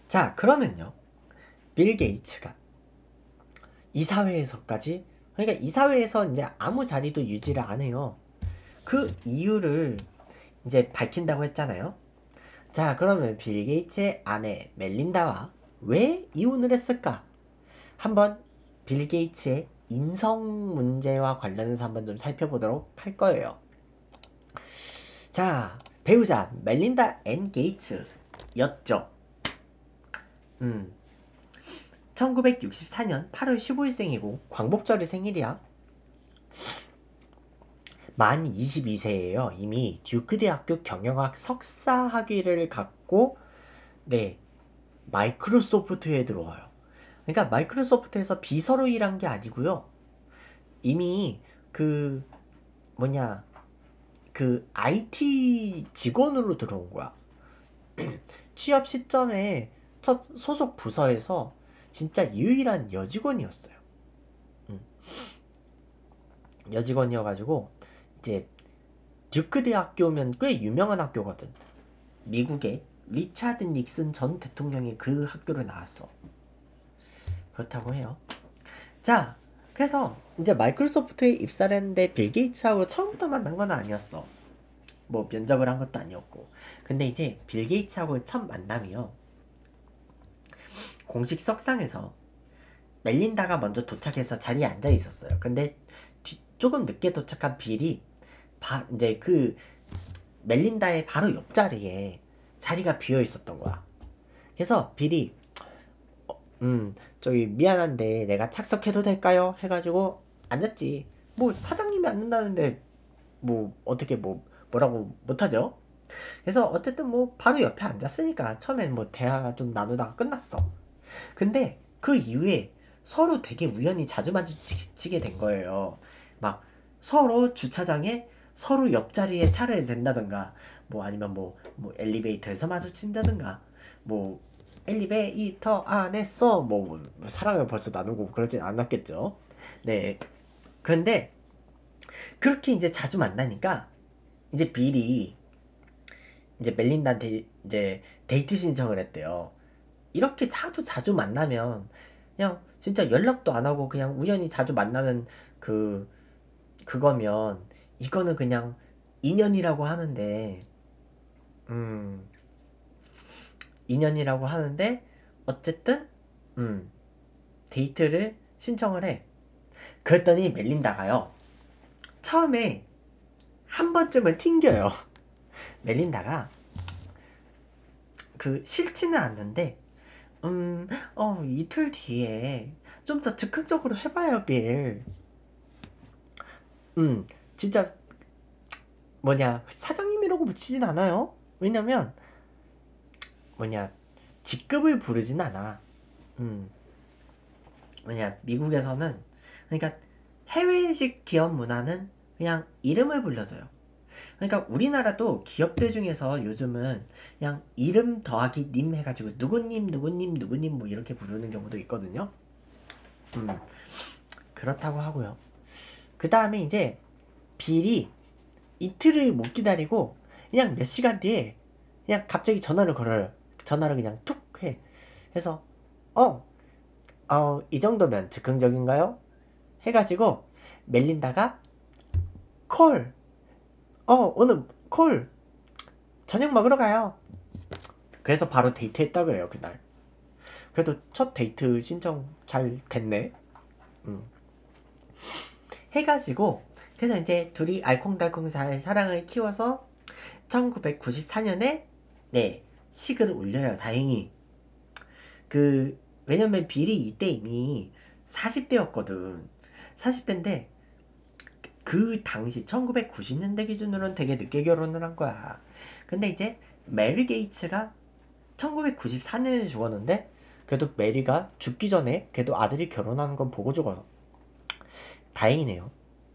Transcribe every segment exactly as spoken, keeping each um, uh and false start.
자, 그러면요. 빌 게이츠가 이사회에서까지, 그러니까 이사회에서 이제 아무 자리도 유지를 안 해요. 그 이유를 이제 밝힌다고 했잖아요. 자, 그러면 빌 게이츠의 아내 멜린다와 왜 이혼을 했을까? 한번 빌 게이츠의 인성 문제와 관련해서 한번 좀 살펴보도록 할 거예요. 자, 배우자 멜린다 앤 게이츠였죠. 음, 천구백육십사 년 팔월 십오일 생이고 광복절이 생일이야. 만 이십이 세예요. 이미 듀크 대학교 경영학 석사 학위를 갖고 네 마이크로소프트에 들어와요. 그러니까 마이크로소프트에서 비서로 일한 게 아니고요. 이미 그 뭐냐 그 아이티 직원으로 들어온 거야. 취업 시점에 첫 소속 부서에서 진짜 유일한 여직원이었어요. 음. 여직원이어가지고 이제 듀크 대학교면 꽤 유명한 학교거든. 미국의 리차드 닉슨 전 대통령이 그 학교를 나왔어. 그렇다고 해요. 자, 그래서 이제 마이크로소프트에 입사를 했는데 빌 게이츠하고 처음부터 만난 건 아니었어. 뭐 면접을 한 것도 아니었고. 근데 이제 빌 게이츠하고 첫 만남이요. 공식 석상에서 멜린다가 먼저 도착해서 자리에 앉아 있었어요. 근데 뒤, 조금 늦게 도착한 빌이 바, 이제 그 멜린다의 바로 옆자리에 자리가 비어 있었던 거야. 그래서 빌이 어, 음 저기 미안한데 내가 착석해도 될까요? 해가지고 앉았지. 뭐 사장님이 앉는다는데 뭐 어떻게 뭐 뭐라고 못하죠. 그래서 어쨌든 뭐 바로 옆에 앉았으니까 처음엔 뭐 대화가 좀 나누다가 끝났어. 근데 그 이후에 서로 되게 우연히 자주 마주치게 된 거예요. 막 서로 주차장에 서로 옆자리에 차를 댄다든가 뭐 아니면 뭐, 뭐 엘리베이터에서 마주친다든가 뭐 엘리베이터 안에서 뭐, 뭐 사랑을 벌써 나누고 그러진 않았겠죠. 네. 근데 그렇게 이제 자주 만나니까 이제 빌이 이제 멜린다한테 이제 데이트 신청을 했대요. 이렇게 자주 자주 만나면 그냥 진짜 연락도 안 하고 그냥 우연히 자주 만나는 그 그거면 이거는 그냥 인연이라고 하는데 음 인연이라고 하는데 어쨌든 음 데이트를 신청을 해. 그랬더니 멜린다가요 처음에 한 번쯤은 튕겨요. 멜린다가 그 싫지는 않는데 음, 어, 이틀 뒤에 좀 더 즉흥적으로 해봐요, 빌. 음, 진짜 뭐냐 사장님이라고 붙이진 않아요. 왜냐면 뭐냐 직급을 부르진 않아. 음, 뭐냐 미국에서는 그러니까 해외식 기업 문화는 그냥 이름을 불러줘요. 그러니까 우리나라도 기업들 중에서 요즘은 그냥 이름 더하기 님 해가지고 누구님 누구님 누구님 뭐 이렇게 부르는 경우도 있거든요. 음, 그렇다고 하고요. 그 다음에 이제 빌이 이틀을 못 기다리고 그냥 몇 시간 뒤에 그냥 갑자기 전화를 걸어요. 전화를 그냥 툭 해. 해서 어, 어, 이 정도면 즉흥적인가요? 해가지고 멜린다가 콜, 어, 오늘 콜, 저녁 먹으러 가요. 그래서 바로 데이트했다 그래요, 그날. 그래도 첫 데이트 신청 잘 됐네. 음. 해가지고 그래서 이제 둘이 알콩달콩 잘 사랑을 키워서 천구백구십사 년에 네 식을 올려요. 다행히. 그 왜냐면 빌이 이때 이미 사십 대였거든. 사십 대인데 그 당시 천구백구십 년대 기준으로는 되게 늦게 결혼을 한 거야. 근데 이제 메리 게이츠가 천구백구십사 년에 죽었는데 그래도 메리가 죽기 전에 그래도 아들이 결혼하는 건 보고 죽어서 다행이네요.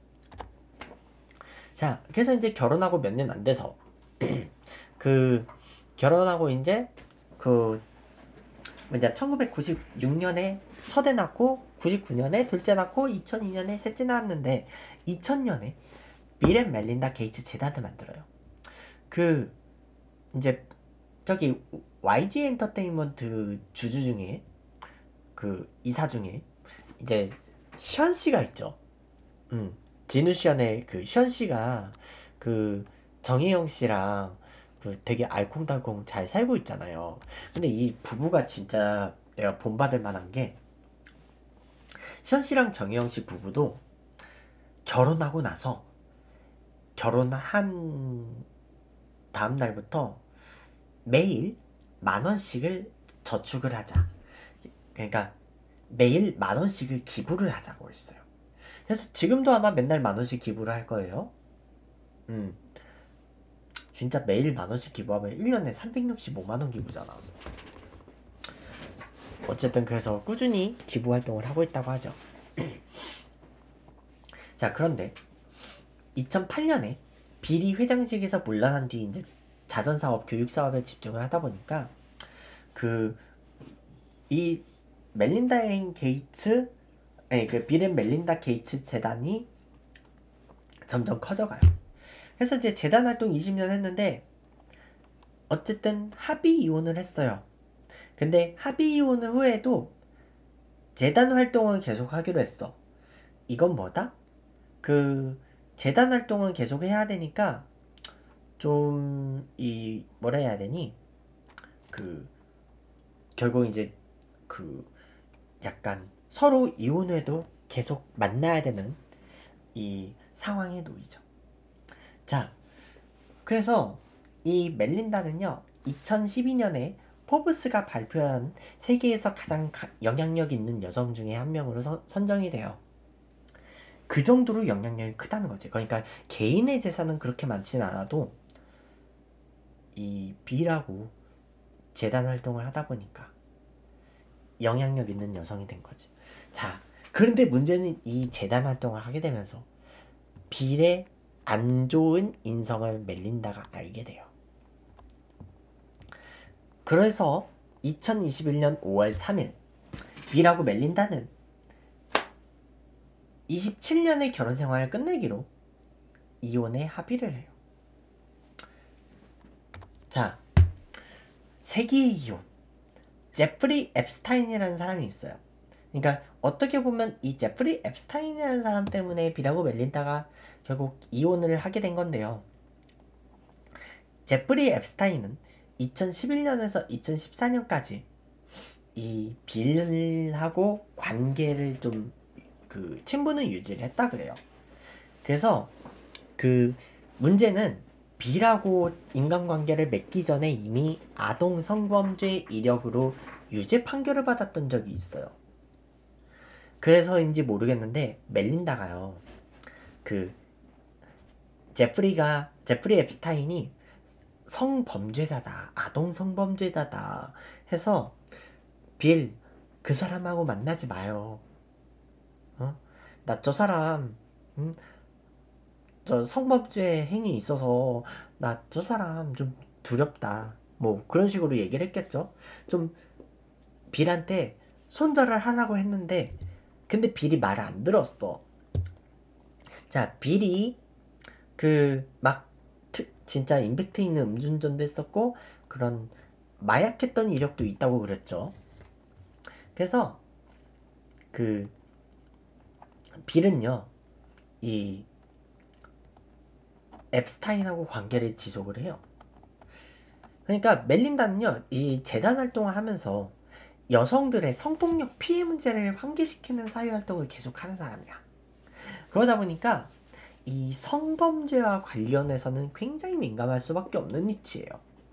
자, 그래서 이제 결혼하고 몇 년 안 돼서 그 결혼하고 이제 그 뭐냐 천구백구십육 년에 첫애 낳고 구십구 년에 둘째 낳고 이천이 년에 셋째 낳았는데 이천 년에 빌 앤 멜린다 게이츠 재단을 만들어요. 그 이제 저기 와이지 엔터테인먼트 주주 중에 그 이사 중에 이제 시현 씨가 있죠. 음, 진우시현의 그 시현 씨가 그 정혜영 씨랑 그 되게 알콩달콩 잘 살고 있잖아요. 근데 이 부부가 진짜 내가 본받을 만한 게 시현 씨랑 정혜영 씨 부부도 결혼하고 나서 결혼한 다음 날부터 매일 만 원씩을 저축을 하자. 그러니까 매일 만 원씩을 기부를 하자고 했어요. 그래서 지금도 아마 맨날 만 원씩 기부를 할 거예요. 음, 진짜 매일 만 원씩 기부하면 일 년에 삼백육십오만 원 기부잖아. 어쨌든 그래서 꾸준히 기부 활동을 하고 있다고 하죠. 자, 그런데 이천팔 년에 비리 회장직에서 물러난 뒤 이제 자선사업, 교육사업에 집중을 하다 보니까 그 이 멜린다 앤 게이츠, 아니 그 빌 앤 멜린다 게이츠 재단이 점점 커져가요. 그래서 이제 재단 활동 이십 년 했는데 어쨌든 합의 이혼을 했어요. 근데 합의 이혼 후에도 재단 활동은 계속 하기로 했어. 이건 뭐다? 그 재단 활동은 계속 해야 되니까 좀 이 뭐라 해야 되니? 그 결국 이제 그 약간 서로 이혼 후에도 계속 만나야 되는 이 상황에 놓이죠. 자, 그래서 이 멜린다는요 이천십이 년에 포브스가 발표한 세계에서 가장 가, 영향력 있는 여성 중에 한 명으로 서, 선정이 돼요. 그 정도로 영향력이 크다는 거지. 그러니까 개인의 재산은 그렇게 많지는 않아도 이 B라고 재단 활동을 하다 보니까 영향력 있는 여성이 된 거지. 자, 그런데 문제는 이 재단 활동을 하게 되면서 빌의 안 좋은 인성을 멜린다가 알게 돼요. 그래서 이천이십일 년 오월 삼일 빌하고 멜린다는 이십칠 년의 결혼 생활을 끝내기로 이혼에 합의를 해요. 자, 세기의 이혼. 제프리 앱스타인이라는 사람이 있어요. 그러니까 어떻게 보면 이 제프리 앱스타인이라는 사람 때문에 빌하고 멜린다가 결국 이혼을 하게 된 건데요. 제프리 앱스타인은 이천십일 년에서 이천십사 년까지 이 빌하고 관계를 좀 그 친분을 유지를 했다 그래요. 그래서 그 문제는 빌하고 인간관계를 맺기 전에 이미 아동 성범죄 이력으로 유죄 판결을 받았던 적이 있어요. 그래서인지 모르겠는데 멜린다가요 그 제프리가 제프리 앱스타인이 성범죄자다, 아동 성범죄자다 해서 빌 그 사람하고 만나지 마요. 어? 나 저 사람 음? 저 성범죄 행위 있어서 나 저 사람 좀 두렵다. 뭐 그런 식으로 얘기를 했겠죠. 좀 빌한테 손절을 하라고 했는데 근데 빌이 말을 안 들었어. 자, 빌이 그 막 진짜 임팩트 있는 음주운전도 했었고 그런 마약했던 이력도 있다고 그랬죠. 그래서 그 빌은요 이 앱스타인하고 관계를 지속을 해요. 그러니까 멜린다는요 이 재단 활동을 하면서 여성들의 성폭력 피해 문제를 환기시키는 사회활동을 계속하는 사람이야. 그러다 보니까 이 성범죄와 관련해서는 굉장히 민감할 수밖에 없는 위치예요.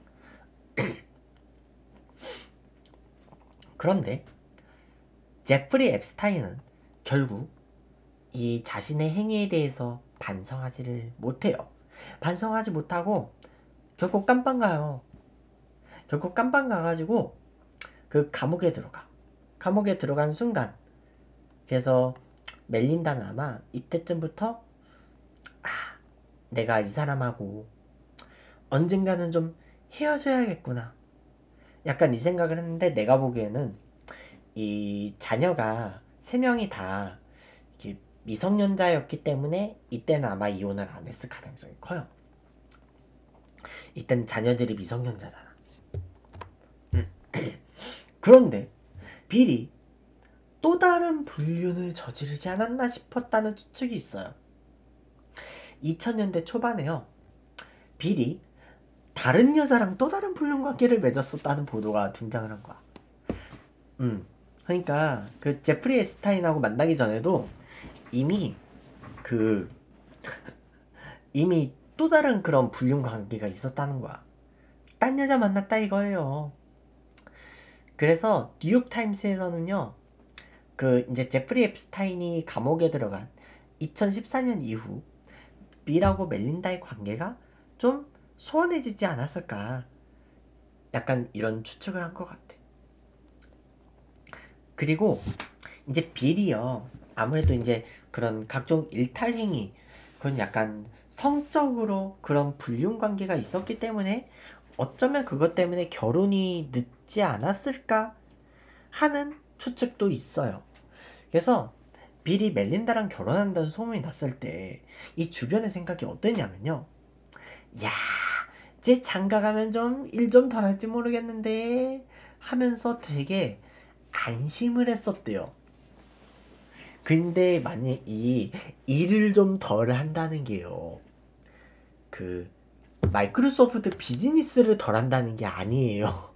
그런데 제프리 앱스타인은 결국 이 자신의 행위에 대해서 반성하지를 못해요. 반성하지 못하고 결국 깜빵 가요. 결국 깜빵 가가지고 그 감옥에 들어가. 감옥에 들어간 순간 그래서 멜린다는 아마 이때쯤부터 아, 내가 이 사람하고 언젠가는 좀 헤어져야겠구나. 약간 이 생각을 했는데 내가 보기에는 이 자녀가 세 명이 다 이렇게 미성년자였기 때문에 이때는 아마 이혼을 안 했을 가능성이 커요. 이때는 자녀들이 미성년자잖아. 그런데 빌이 또 다른 불륜을 저지르지 않았나 싶었다는 추측이 있어요. 이천 년대 초반에요. 빌이 다른 여자랑 또 다른 불륜 관계를 맺었었다는 보도가 등장을 한 거야. 음, 그러니까 그 제프리 에스타인하고 만나기 전에도 이미 그 이미 또 다른 그런 불륜 관계가 있었다는 거야. 딴 여자 만났다 이거예요. 그래서 뉴욕 타임스에서는요, 그 이제 제프리 앱스타인이 감옥에 들어간 이천십사 년 이후 빌하고 멜린다의 관계가 좀 소원해지지 않았을까, 약간 이런 추측을 한 것 같아. 그리고 이제 빌이요, 아무래도 이제 그런 각종 일탈 행위, 그건 약간 성적으로 그런 불륜 관계가 있었기 때문에 어쩌면 그것 때문에 결혼이 늦지 않았을까 하는 추측도 있어요. 그래서 빌이 멜린다랑 결혼한다는 소문이 났을 때 이 주변의 생각이 어땠냐면요, 야, 쟤 장가 가면 좀 일 좀 덜 할지 모르겠는데 하면서 되게 안심을 했었대요. 근데 만약 이 일을 좀 덜 한다는 게요, 그 마이크로소프트 비즈니스를 덜 한다는 게 아니에요.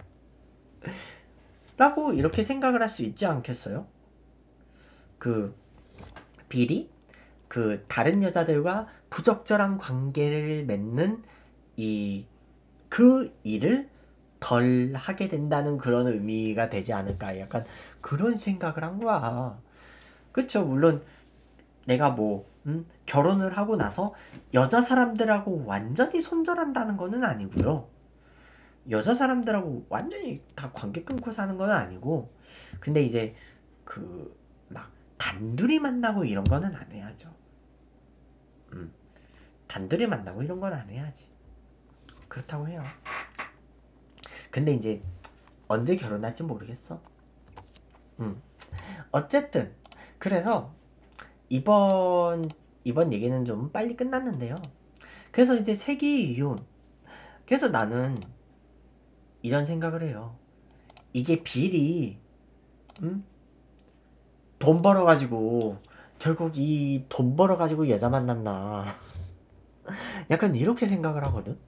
라고 이렇게 생각을 할 수 있지 않겠어요? 그 빌이 그 다른 여자들과 부적절한 관계를 맺는 이 그 일을 덜 하게 된다는 그런 의미가 되지 않을까, 약간 그런 생각을 한 거야. 그쵸? 물론 내가 뭐 음? 결혼을 하고 나서 여자 사람들하고 완전히 손절한다는 거는 아니고요. 여자 사람들하고 완전히 다 관계 끊고 사는 건 아니고, 근데 이제 그 막 단둘이 만나고 이런 거는 안 해야죠. 음, 단둘이 만나고 이런 건 안 해야지. 그렇다고 해요. 근데 이제 언제 결혼할지 모르겠어. 음, 어쨌든 그래서 이번 이번 얘기는 좀 빨리 끝났는데요. 그래서 이제 세기 이혼. 그래서 나는 이런 생각을 해요. 이게 빌이 음? 돈 벌어가지고 결국 이 돈 벌어가지고 여자 만났나, 약간 이렇게 생각을 하거든.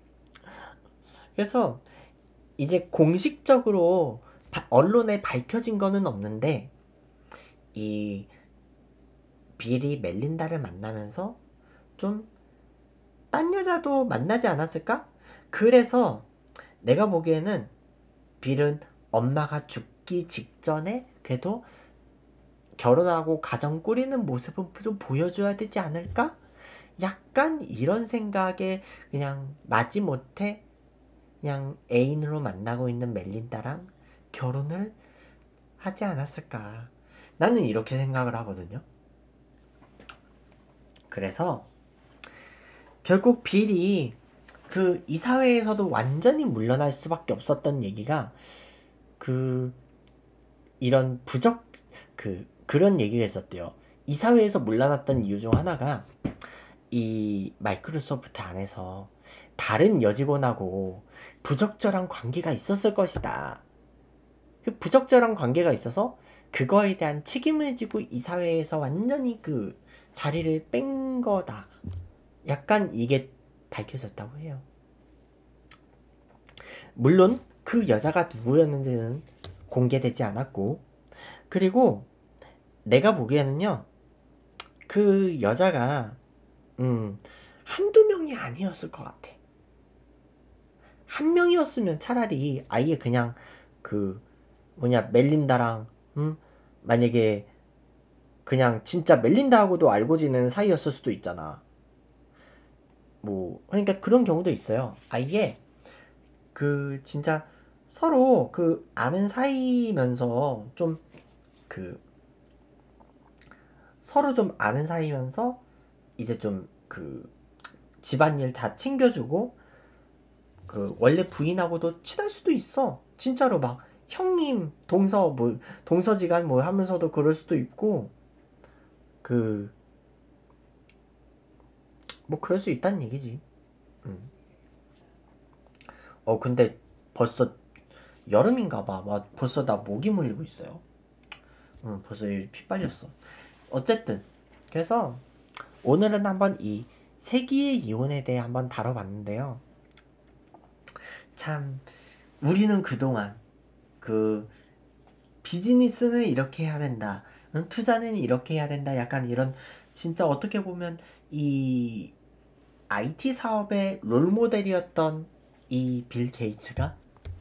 그래서 이제 공식적으로 바- 언론에 밝혀진 거는 없는데 이 빌이 멜린다를 만나면서 좀 딴 여자도 만나지 않았을까? 그래서 내가 보기에는 빌은 엄마가 죽기 직전에 그래도 결혼하고 가정 꾸리는 모습은 좀 보여줘야 되지 않을까? 약간 이런 생각에 그냥 마지못해 그냥 애인으로 만나고 있는 멜린다랑 결혼을 하지 않았을까. 나는 이렇게 생각을 하거든요. 그래서 결국 빌이 그 이 사회에서도 완전히 물러날 수밖에 없었던 얘기가 그 이런 부적 그 그런 얘기가 있었대요. 이 사회에서 물러났던 이유 중 하나가 이 마이크로소프트 안에서 다른 여직원하고 부적절한 관계가 있었을 것이다. 그 부적절한 관계가 있어서 그거에 대한 책임을 지고 이 사회에서 완전히 그 자리를 뺀 거다. 약간 이게 밝혀졌다고 해요. 물론 그 여자가 누구였는지는 공개되지 않았고, 그리고 내가 보기에는요, 그 여자가 음 한두 명이 아니었을 것 같아. 한 명이었으면 차라리 아예 그냥 그 뭐냐 멜린다랑 음 만약에 그냥 진짜 멜린다하고도 알고 지내는 사이였을 수도 있잖아. 뭐 그러니까 그런 경우도 있어요. 아예 그 진짜 서로 그 아는 사이면서 좀 그 서로 좀 아는 사이면서 이제 좀 그 집안일 다 챙겨주고 그 원래 부인하고도 친할 수도 있어. 진짜로 막 형님 동서 뭐 동서지간 뭐 하면서도 그럴 수도 있고, 그 뭐 그럴 수 있다는 얘기지. 음. 어 근데 벌써 여름인가봐. 막 벌써 나 모기 물리고 있어요. 응, 벌써 피 빨렸어. 어쨌든 그래서 오늘은 한번 이 세기의 이혼에 대해 한번 다뤄봤는데요. 참 우리는 그동안 그 비즈니스는 이렇게 해야 된다, 응? 투자는 이렇게 해야 된다, 약간 이런 진짜 어떻게 보면 이 아이티 사업의 롤모델이었던 이 빌 게이츠가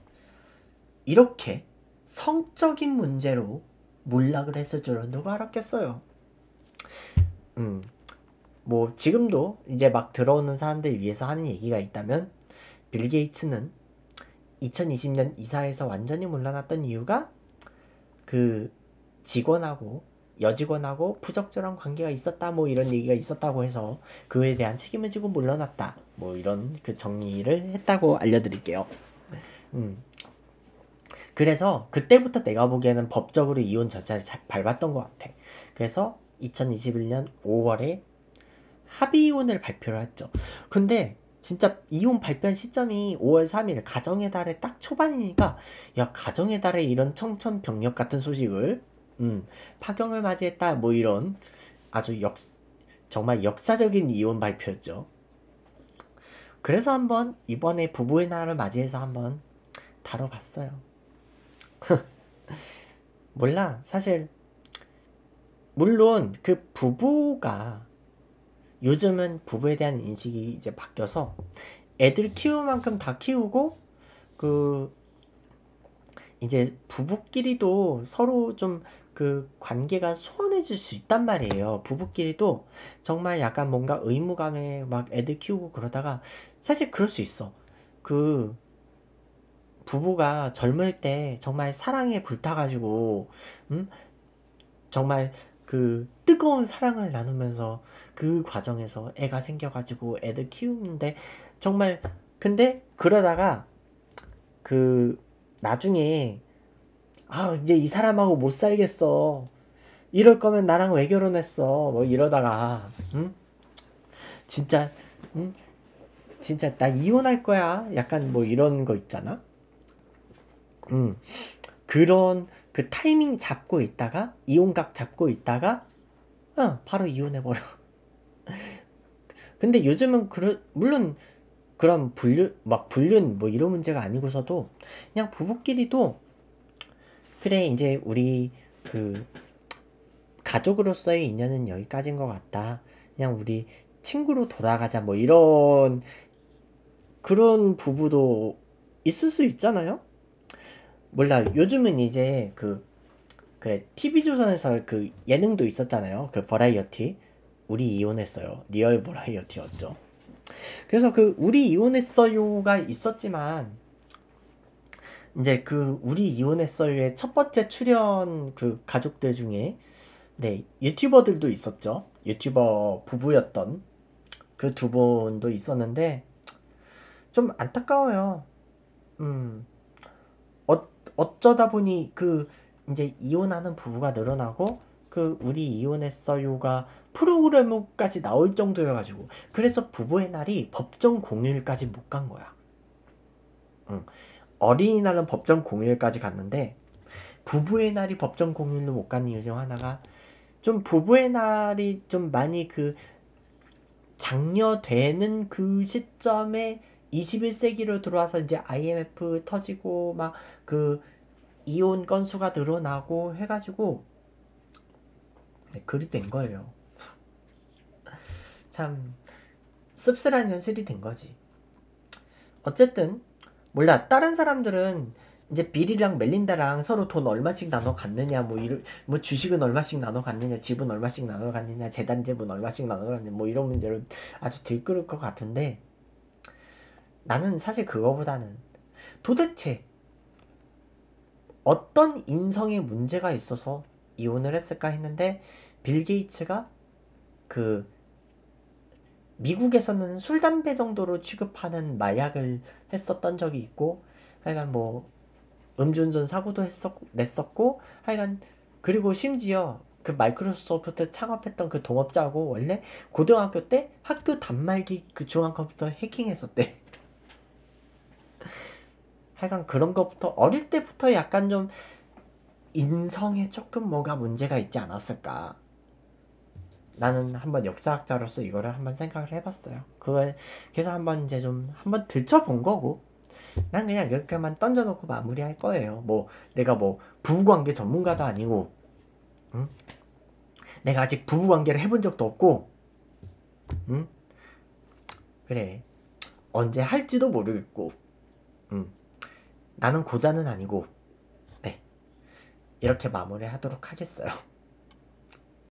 이렇게 성적인 문제로 몰락을 했을 줄은 누가 알았겠어요. 음, 뭐 지금도 이제 막 들어오는 사람들 위해서 하는 얘기가 있다면 빌 게이츠는 이천이십 년 이사에서 완전히 물러났던 이유가 그 직원하고 여직원하고 부적절한 관계가 있었다, 뭐 이런 얘기가 있었다고 해서 그에 대한 책임을 지고 물러났다, 뭐 이런 그 정리를 했다고 알려드릴게요. 음. 그래서 그때부터 내가 보기에는 법적으로 이혼 절차를 잘 밟았던 것 같아. 그래서 이천이십일 년 오월에 합의 이혼을 발표를 했죠. 근데 진짜 이혼 발표한 시점이 오월 삼일 가정의 달에 딱 초반이니까, 야, 가정의 달에 이런 청천벽력 같은 소식을 음, 파경을 맞이했다, 뭐 이런 아주 역 정말 역사적인 이혼 발표였죠. 그래서 한번 이번에 부부의 날을 맞이해서 한번 다뤄봤어요. 몰라, 사실 물론 그 부부가 요즘은 부부에 대한 인식이 이제 바뀌어서 애들 키울 만큼 다 키우고 그 이제 부부끼리도 서로 좀 그 관계가 소원해질 수 있단 말이에요. 부부끼리도 정말 약간 뭔가 의무감에 막 애들 키우고 그러다가 사실 그럴 수 있어. 그 부부가 젊을 때 정말 사랑에 불타가지고 음? 정말 그 뜨거운 사랑을 나누면서 그 과정에서 애가 생겨가지고 애들 키우는데 정말, 근데 그러다가 그 나중에 아 이제 이 사람하고 못 살겠어, 이럴 거면 나랑 왜 결혼했어, 뭐 이러다가 음? 진짜 음? 진짜 나 이혼할 거야, 약간 뭐 이런 거 있잖아. 음. 그런 그 타이밍 잡고 있다가 이혼각 잡고 있다가 어, 바로 이혼해버려. 근데 요즘은 그러, 물론 그런 불륜 막 불륜 뭐 이런 문제가 아니고서도 그냥 부부끼리도 그래 이제 우리 그 가족으로서의 인연은 여기까지인 것 같다, 그냥 우리 친구로 돌아가자, 뭐 이런 그런 부부도 있을 수 있잖아요. 몰라, 요즘은 이제 그 그래 티비조선에서 그 예능도 있었잖아요. 그 버라이어티 우리 이혼했어요, 리얼 버라이어티였죠. 그래서 그 우리 이혼했어요가 있었지만 이제 그 우리 이혼했어요의 첫 번째 출연 그 가족들 중에 네 유튜버들도 있었죠. 유튜버 부부였던 그 두 분도 있었는데 좀 안타까워요. 음 어, 어쩌다 보니 그 이제 이혼하는 부부가 늘어나고 그 우리 이혼했어요가 프로그램까지 나올 정도여가지고 그래서 부부의 날이 법정 공휴일까지 못 간 거야. 응. 어린이날은 법정 공휴일까지 갔는데 부부의 날이 법정 공휴일로 못 간 이유 중 하나가 좀 부부의 날이 좀 많이 그 장려되는 그 시점에 이십일 세기로 들어와서 이제 아이엠에프 터지고 막 그 이혼 건수가 늘어나고 해가지고 네, 그리 된 거예요. 참 씁쓸한 현실이 된 거지. 어쨌든 몰라, 다른 사람들은 이제 빌이랑 멜린다랑 서로 돈 얼마씩 나눠 갔느냐, 뭐 이런 뭐 주식은 얼마씩 나눠 갔느냐, 집은 얼마씩 나눠 갔느냐, 재단제분 얼마씩 나눠 갔느냐, 뭐 이런 문제로 아주 들끓을 것 같은데 나는 사실 그거보다는 도대체 어떤 인성에 문제가 있어서 이혼을 했을까 했는데 빌 게이츠가 그 미국에서는 술, 담배 정도로 취급하는 마약을 했었던 적이 있고 하여간 뭐 음주운전 사고도 했었고 냈었고 하여간 그리고 심지어 그 마이크로소프트 창업했던 그 동업자하고 원래 고등학교 때 학교 단말기 그 중앙 컴퓨터 해킹했었대. 하여간 그런 것부터 어릴 때부터 약간 좀 인성에 조금 뭐가 문제가 있지 않았을까. 나는 한번 역사학자로서 이거를 한번 생각을 해봤어요. 그걸 그래서 한번 이제 좀 한번 들춰본 거고, 난 그냥 이렇게만 던져놓고 마무리할 거예요. 뭐 내가 뭐 부부관계 전문가도 아니고, 응? 내가 아직 부부관계를 해본 적도 없고, 응? 그래, 언제 할지도 모르겠고, 응. 나는 고자는 아니고, 네, 이렇게 마무리하도록 하겠어요.